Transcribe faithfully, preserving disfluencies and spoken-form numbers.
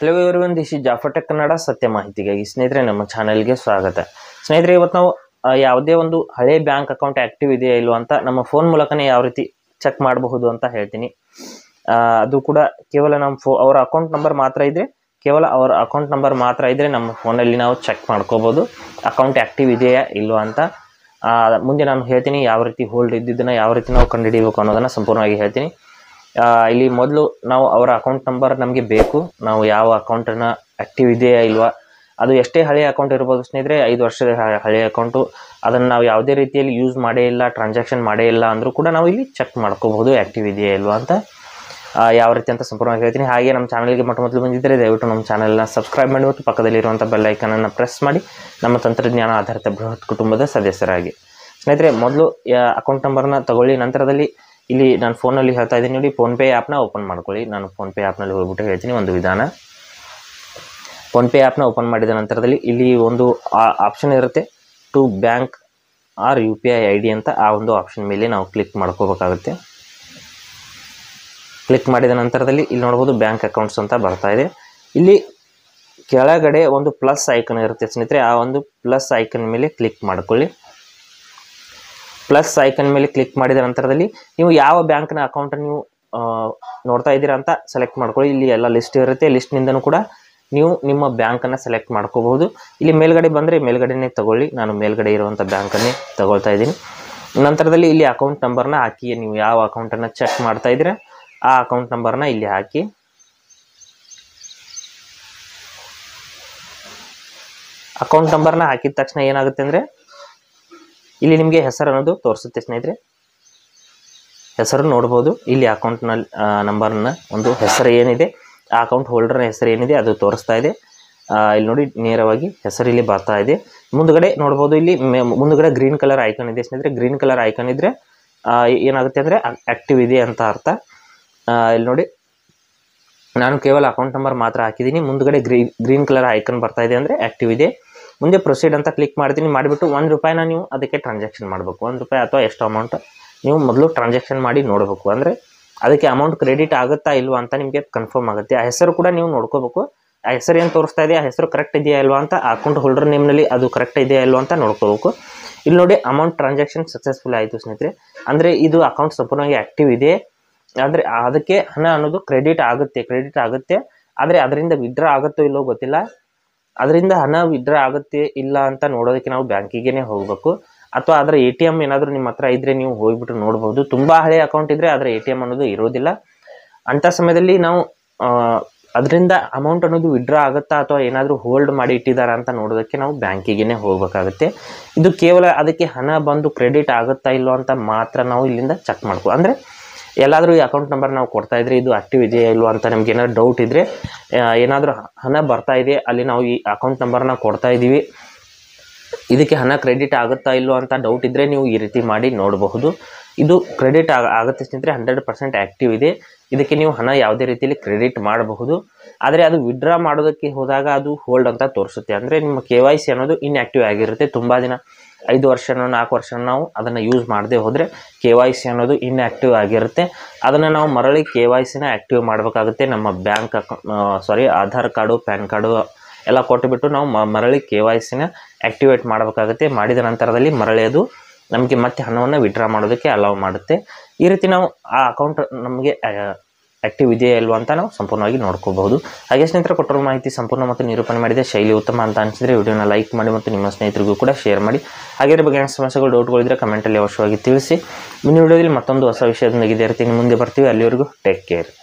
Hello everyone, this is Jafar tech Kannada. ಸತ್ಯ ಮಾಹಿತಿಗಾಗಿ ಸ್ನೇಹಿತರೆ ನಮ್ಮ ಚಾನೆಲ್ಗೆ ಸ್ವಾಗತ. ಸ್ನೇಹಿತರೆ, ಇವತ್ತು ನಾವು ಯಾವುದೇ ಒಂದು ಹಳೆ ಬ್ಯಾಂಕ್ ಅಕೌಂಟ್ ಆ್ಯಕ್ಟಿವ್ ಇದೆಯಾ ಇಲ್ವಾ ಅಂತ ನಮ್ಮ ಫೋನ್ ಮೂಲಕನೇ ಯಾವ ರೀತಿ ಚೆಕ್ ಮಾಡಬಹುದು ಅಂತ ಹೇಳ್ತೀನಿ. ಅದು ಕೂಡ ಕೇವಲ ನಮ್ಮ ಫೋ ಅವರ ಅಕೌಂಟ್ ನಂಬರ್ ಮಾತ್ರ ಇದ್ದರೆ ಕೇವಲ ಅವರ ಅಕೌಂಟ್ ನಂಬರ್ ಮಾತ್ರ ಇದ್ದರೆ ನಮ್ಮ ಫೋನಲ್ಲಿ ನಾವು ಚೆಕ್ ಮಾಡ್ಕೋಬೋದು ಅಕೌಂಟ್ ಆ್ಯಕ್ಟಿವ್ ಇದೆಯಾ ಇಲ್ವಾ ಅಂತ. ಮುಂದೆ ನಾನು ಹೇಳ್ತೀನಿ ಯಾವ ರೀತಿ ಹೋಲ್ಡ್ ಇದ್ದಿದ್ದನ್ನು ಯಾವ ರೀತಿ ನಾವು ಕಂಡುಹಿಡಿಯಬೇಕು ಅನ್ನೋದನ್ನು ಸಂಪೂರ್ಣವಾಗಿ ಹೇಳ್ತೀನಿ. ಇಲ್ಲಿ ಮೊದಲು ನಾವು ಅವರ ಅಕೌಂಟ್ ನಂಬರ್ ನಮಗೆ ಬೇಕು. ನಾವು ಯಾವ ಅಕೌಂಟನ್ನು ಆ್ಯಕ್ಟಿವ್ ಇದೆಯಾ ಇಲ್ವಾ, ಅದು ಎಷ್ಟೇ ಹಳೆಯ ಅಕೌಂಟ್ ಇರ್ಬೋದು ಸ್ನೇಹಿತರೆ, ಐದು ವರ್ಷದ ಹಳೆಯ ಅಕೌಂಟು, ಅದನ್ನು ನಾವು ಯಾವುದೇ ರೀತಿಯಲ್ಲಿ ಯೂಸ್ ಮಾಡೇ ಇಲ್ಲ, ಟ್ರಾನ್ಸಾಕ್ಷನ್ ಮಾಡೇ ಇಲ್ಲ ಅಂದರೂ ಕೂಡ ನಾವು ಇಲ್ಲಿ ಚೆಕ್ ಮಾಡ್ಕೋಬಹುದು ಆ್ಯಕ್ಟಿವ್ ಇದೆಯಾ ಇಲ್ವಾ ಅಂತ. ಯಾವ ರೀತಿ ಅಂತ ಸಂಪೂರ್ಣವಾಗಿ ಹೇಳ್ತೀನಿ. ಹಾಗೆ ನಮ್ಮ ಚಾನಲ್ಗೆ ಮೊಟ್ಟ ಮೊದಲು ಬಂದಿದ್ದರೆ ದಯವಿಟ್ಟು ನಮ್ಮ ಚಾನಲ್ನ ಸಬ್ಸ್ಕ್ರೈಬ್ ಮಾಡಿ ಮತ್ತು ಪಕ್ಕದಲ್ಲಿರುವಂಥ ಬೆಲ್ ಐಕನನ್ನು ಪ್ರೆಸ್ ಮಾಡಿ ನಮ್ಮ ತಂತ್ರಜ್ಞಾನ ಆಧಾರಿತ ಬೃಹತ್ ಕುಟುಂಬದ ಸದಸ್ಯರಾಗಿ. ಸ್ನೇಹಿತರೆ, ಮೊದಲು ಅಕೌಂಟ್ ನಂಬರ್ನ ತಗೊಳ್ಳಿ. ನಂತರದಲ್ಲಿ ಇಲ್ಲಿ ನಾನು ಫೋನಲ್ಲಿ ಹೇಳ್ತಾ ಇದ್ದೀನಿ ನೋಡಿ, ಫೋನ್ಪೇ ಆ್ಯಪ್ನ ಓಪನ್ ಮಾಡ್ಕೊಳ್ಳಿ. ನಾನು ಫೋನ್ಪೇ ಆ್ಯಪ್ನಲ್ಲಿ ಹೋಗ್ಬಿಟ್ಟು ಹೇಳ್ತೀನಿ ಒಂದು ವಿಧಾನ. ಫೋನ್ಪೇ ಆ್ಯಪ್ನ ಓಪನ್ ಮಾಡಿದ ನಂತರದಲ್ಲಿ ಇಲ್ಲಿ ಒಂದು ಆಪ್ಷನ್ ಇರುತ್ತೆ, to bank or U P I I D ಅಂತ. ಆ ಒಂದು ಆಪ್ಷನ್ ಮೇಲೆ ನಾವು ಕ್ಲಿಕ್ ಮಾಡ್ಕೋಬೇಕಾಗುತ್ತೆ. ಕ್ಲಿಕ್ ಮಾಡಿದ ನಂತರದಲ್ಲಿ ಇಲ್ಲಿ ನೋಡ್ಬೋದು ಬ್ಯಾಂಕ್ ಅಕೌಂಟ್ಸ್ ಅಂತ ಬರ್ತಾ ಇದೆ. ಇಲ್ಲಿ ಕೆಳಗಡೆ ಒಂದು ಪ್ಲಸ್ ಐಕನ್ ಇರುತ್ತೆ ಸ್ನೇಹಿತರೆ, ಆ ಒಂದು ಪ್ಲಸ್ ಐಕನ್ ಮೇಲೆ ಕ್ಲಿಕ್ ಮಾಡ್ಕೊಳ್ಳಿ. ಪ್ಲಸ್ ಐಕನ್ ಮೇಲೆ ಕ್ಲಿಕ್ ಮಾಡಿದ ನಂತರದಲ್ಲಿ ನೀವು ಯಾವ ಬ್ಯಾಂಕ್ನ ಅಕೌಂಟನ್ನು ನೀವು ನೋಡ್ತಾ ಇದ್ದೀರಾ ಅಂತ ಸೆಲೆಕ್ಟ್ ಮಾಡ್ಕೊಳ್ಳಿ. ಇಲ್ಲಿ ಎಲ್ಲ ಲಿಸ್ಟ್ ಇರುತ್ತೆ, ಲಿಸ್ಟ್ನಿಂದನೂ ಕೂಡ ನೀವು ನಿಮ್ಮ ಬ್ಯಾಂಕನ್ನು ಸೆಲೆಕ್ಟ್ ಮಾಡ್ಕೋಬಹುದು. ಇಲ್ಲಿ ಮೇಲ್ಗಡೆ ಬಂದರೆ ಮೇಲ್ಗಡೆನೇ ತಗೊಳ್ಳಿ. ನಾನು ಮೇಲ್ಗಡೆ ಇರುವಂಥ ಬ್ಯಾಂಕನ್ನೇ ತಗೊಳ್ತಾ ಇದ್ದೀನಿ. ನಂತರದಲ್ಲಿ ಇಲ್ಲಿ ಅಕೌಂಟ್ ನಂಬರ್ನ ಹಾಕಿ, ನೀವು ಯಾವ ಅಕೌಂಟನ್ನು ಚೆಕ್ ಮಾಡ್ತಾ ಇದ್ದೀರಾ ಆ ಅಕೌಂಟ್ ನಂಬರ್ನ ಇಲ್ಲಿ ಹಾಕಿ. ಅಕೌಂಟ್ ನಂಬರ್ನ ಹಾಕಿದ ತಕ್ಷಣ ಏನಾಗುತ್ತೆ ಅಂದರೆ ಇಲ್ಲಿ ನಿಮಗೆ ಹೆಸರು ಅನ್ನೋದು ತೋರಿಸುತ್ತೆ ಸ್ನೇಹಿತರೆ. ಹೆಸರು ನೋಡ್ಬೋದು. ಇಲ್ಲಿ ಅಕೌಂಟ್ನಲ್ಲಿ ನಂಬರ್ನ ಒಂದು ಹೆಸರು ಏನಿದೆ, ಆ ಅಕೌಂಟ್ ಹೋಲ್ಡರ್ನ ಹೆಸರು ಏನಿದೆ ಅದು ತೋರಿಸ್ತಾ ಇದೆ. ಇಲ್ಲಿ ನೋಡಿ ನೇರವಾಗಿ ಹೆಸರು ಇಲ್ಲಿ ಬರ್ತಾ ಇದೆ. ಮುಂದುಗಡೆ ನೋಡ್ಬೋದು, ಇಲ್ಲಿ ಮುಂದುಗಡೆ ಗ್ರೀನ್ ಕಲರ್ ಐಕನ್ ಇದೆ ಸ್ನೇಹಿತರೆ. ಗ್ರೀನ್ ಕಲರ್ ಐಕನ್ ಇದ್ದರೆ ಏನಾಗುತ್ತೆ ಅಂದರೆ ಆ್ಯಕ್ಟಿವ್ ಇದೆ ಅಂತ ಅರ್ಥ. ಇಲ್ಲಿ ನೋಡಿ, ನಾನು ಕೇವಲ ಅಕೌಂಟ್ ನಂಬರ್ ಮಾತ್ರ ಹಾಕಿದ್ದೀನಿ. ಮುಂದುಗಡೆ ಗ್ರೀ ಗ್ರೀನ್ ಕಲರ್ ಐಕನ್ ಬರ್ತಾ ಇದೆ ಅಂದರೆ ಆ್ಯಕ್ಟಿವ್ ಇದೆ. ಮುಂದೆ ಪ್ರೊಸೀಡ್ ಅಂತ ಕ್ಲಿಕ್ ಮಾಡ್ತೀನಿ. ಮಾಡಿಬಿಟ್ಟು ಒಂದು ರೂಪಾಯಿನ ನೀವು ಅದಕ್ಕೆ ಟ್ರಾನ್ಸಾಕ್ಷನ್ ಮಾಡಬೇಕು. ಒಂದು ರೂಪಾಯಿ ಅಥವಾ ಎಷ್ಟು ಅಮೌಂಟ್ ನೀವು ಮೊದಲು ಟ್ರಾನ್ಸಾಕ್ಷನ್ ಮಾಡಿ ನೋಡಬೇಕು. ಅಂದರೆ ಅದಕ್ಕೆ ಅಮೌಂಟ್ ಕ್ರೆಡಿಟ್ ಆಗುತ್ತಾ ಇಲ್ವಾ ಅಂತ ನಿಮಗೆ ಕನ್ಫರ್ಮ್ ಆಗುತ್ತೆ. ಆ ಹೆಸರು ಕೂಡ ನೀವು ನೋಡ್ಕೋಬೇಕು. ಆ ಹೆಸರು ಏನು ತೋರಿಸ್ತಾ ಇದೆ ಆ ಹೆಸರು ಕರೆಕ್ಟ್ ಇದೆಯಾ ಇಲ್ವಾ ಅಂತ, ಅಕೌಂಟ್ ಹೋಲ್ಡರ್ ನೇಮ್ನಲ್ಲಿ ಅದು ಕರೆಕ್ಟ್ ಇದೆಯಾ ಇಲ್ವಾ ಅಂತ ನೋಡ್ಕೋಬೇಕು. ಇಲ್ಲಿ ನೋಡಿ, ಅಮೌಂಟ್ ಟ್ರಾನ್ಸಾಕ್ಷನ್ ಸಕ್ಸಸ್ಫುಲ್ ಆಯಿತು ಸ್ನೇಹಿತರೆ. ಅಂದರೆ ಇದು ಅಕೌಂಟ್ ಸಂಪೂರ್ಣವಾಗಿ ಆ್ಯಕ್ಟಿವ್ ಇದೆ. ಅಂದರೆ ಅದಕ್ಕೆ ಹಣ ಅನ್ನೋದು ಕ್ರೆಡಿಟ್ ಆಗುತ್ತೆ ಕ್ರೆಡಿಟ್ ಆಗುತ್ತೆ ಆದರೆ ಅದರಿಂದ ವಿಡ್ರಾ ಆಗುತ್ತೋ ಇಲ್ಲೋ ಗೊತ್ತಿಲ್ಲ. ಅದರಿಂದ ಹಣ ವಿಡ್ರಾ ಆಗುತ್ತೆ ಇಲ್ಲ ಅಂತ ನೋಡೋದಕ್ಕೆ ನಾವು ಬ್ಯಾಂಕಿಗೆ ಹೋಗಬೇಕು. ಅಥವಾ ಅದರ ಎ ಟಿ ಎಮ್ ಏನಾದರೂ ನಿಮ್ಮ ಹತ್ರ ಇದ್ದರೆ ನೀವು ಹೋಗಿಬಿಟ್ಟು ನೋಡ್ಬೋದು. ತುಂಬ ಹಳೆಯ ಅಕೌಂಟ್ ಇದ್ದರೆ ಅದರ ಎ ಟಿ ಎಮ್ ಅನ್ನೋದು ಇರೋದಿಲ್ಲ. ಅಂಥ ಸಮಯದಲ್ಲಿ ನಾವು ಅದರಿಂದ ಅಮೌಂಟ್ ಅನ್ನೋದು ವಿಡ್ರಾ ಆಗುತ್ತಾ ಅಥವಾ ಏನಾದರೂ ಹೋಲ್ಡ್ ಮಾಡಿ ಇಟ್ಟಿದ್ದಾರಾ ಅಂತ ನೋಡೋದಕ್ಕೆ ನಾವು ಬ್ಯಾಂಕಿಗೆ ಹೋಗಬೇಕಾಗುತ್ತೆ. ಇದು ಕೇವಲ ಅದಕ್ಕೆ ಹಣ ಬಂದು ಕ್ರೆಡಿಟ್ ಆಗುತ್ತಾ ಇಲ್ಲೋ ಅಂತ ಮಾತ್ರ ನಾವು ಇಲ್ಲಿಂದ ಚೆಕ್ ಮಾಡ್ಕೊ. ಅಂದರೆ ಎಲ್ಲಾದರೂ ಈ ಅಕೌಂಟ್ ನಂಬರ್ ನಾವು ಕೊಡ್ತಾ ಇದ್ರೆ ಇದು ಆ್ಯಕ್ಟಿವ್ ಇದೆಯಾ ಇಲ್ವಾ ಅಂತ ನಮ್ಗೆ ಏನಾದ್ರು ಡೌಟ್ ಇದ್ದರೆ, ಏನಾದರೂ ಹಣ ಬರ್ತಾ ಇದೆ ಅಲ್ಲಿ ನಾವು ಈ ಅಕೌಂಟ್ ನಂಬರ್ನ ಕೊಡ್ತಾ ಇದ್ದೀವಿ, ಇದಕ್ಕೆ ಹಣ ಕ್ರೆಡಿಟ್ ಆಗುತ್ತಾ ಇಲ್ವೋ ಅಂತ ಡೌಟ್ ಇದ್ದರೆ ನೀವು ಈ ರೀತಿ ಮಾಡಿ ನೋಡಬಹುದು. ಇದು ಕ್ರೆಡಿಟ್ ಆಗ ಆಗುತ್ತೆ ಸ್ನೇಹಿತರೆ, ಹಂಡ್ರೆಡ್ ಪರ್ಸೆಂಟ್ ಆ್ಯಕ್ಟಿವ್ ಇದೆ. ಇದಕ್ಕೆ ನೀವು ಹಣ ಯಾವುದೇ ರೀತಿಯಲ್ಲಿ ಕ್ರೆಡಿಟ್ ಮಾಡಬಹುದು. ಆದರೆ ಅದು ವಿಡ್ರಾ ಮಾಡೋದಕ್ಕೆ ಹೋದಾಗ ಅದು ಹೋಲ್ಡ್ ಅಂತ ತೋರಿಸುತ್ತೆ. ಅಂದರೆ ನಿಮ್ಮ ಕೆ ವೈ ಸಿ ಅನ್ನೋದು ಇನ್ಆ್ಯಕ್ಟಿವ್ ಆಗಿರುತ್ತೆ. ತುಂಬ ದಿನ, ಐದು ವರ್ಷನೋ ನಾಲ್ಕು ವರ್ಷ ನಾವು ಅದನ್ನು ಯೂಸ್ ಮಾಡದೆ ಹೋದರೆ ಕೆ ವೈ ಸಿ ಅನ್ನೋದು ಇನ್ಆ್ಯಕ್ಟಿವ್ ಆಗಿರುತ್ತೆ. ಅದನ್ನು ನಾವು ಮರಳಿ ಕೆ ವೈ ಸಿನ ಆ್ಯಕ್ಟಿವ್ ಮಾಡಬೇಕಾಗುತ್ತೆ. ನಮ್ಮ bank account sorry Aadhaar card, PAN card ಎಲ್ಲ ಕೊಟ್ಟುಬಿಟ್ಟು ನಾವು ಮರಳಿ ಕೆ ವೈ ಸಿನ ಆ್ಯಕ್ಟಿವೇಟ್ ಮಾಡಬೇಕಾಗುತ್ತೆ. ಮಾಡಿದ ನಂತರದಲ್ಲಿ ಮರಳಿ ಅದು ನಮಗೆ ಮತ್ತೆ ಹಣವನ್ನು ವಿಡ್ರಾ ಮಾಡೋದಕ್ಕೆ ಅಲೌ ಮಾಡುತ್ತೆ. ಈ ರೀತಿ ನಾವು ಆ ಅಕೌಂಟ್ ನಮಗೆ ಆ್ಯಕ್ಟಿವ್ ಇದೆಯಾ ಇಲ್ವಾ ಅಂತ ನಾವು ಸಂಪೂರ್ಣವಾಗಿ ನೋಡ್ಕೋಬಹುದು. ಹಾಗೆ ಸ್ನೇಹಿತರೆ, ಕೊಟ್ಟಿರೋ ಮಾಹಿತಿ ಸಂಪೂರ್ಣ ಮತ್ತು ನಿರೂಪಣೆ ಮಾಡಿದೆ, ಶೈಲಿ ಉತ್ತಮ ಅಂತ ಅನಿಸಿದರೆ ವಿಡಿಯೋನ ಲೈಕ್ ಮಾಡಿ ಮತ್ತು ನಿಮ್ಮ ಸ್ನೇಹಿತರಿಗೂ ಕೂಡ ಶೇರ್ ಮಾಡಿ. ಹಾಗೆ ಇದ್ರ ಬಗ್ಗೆ ಏನು ಸಮಸ್ಯೆಗಳು ಡೌಟ್ಗಳಿದ್ರೆ ಕಮೆಂಟಲ್ಲಿ ಅವಶ್ಯವಾಗಿ ತಿಳಿಸಿ. ಮುಂದಿನ ವಿಡಿಯೋದಲ್ಲಿ ಮತ್ತೊಂದು ಹೊಸ ವಿಷಯದೊಂದಿಗೆ ಇದೇ ರೀತಿ ಮುಂದೆ ಬರ್ತೀವಿ. ಅಲ್ಲಿವರೆಗೂ ಟೇಕ್ ಕೇರ್.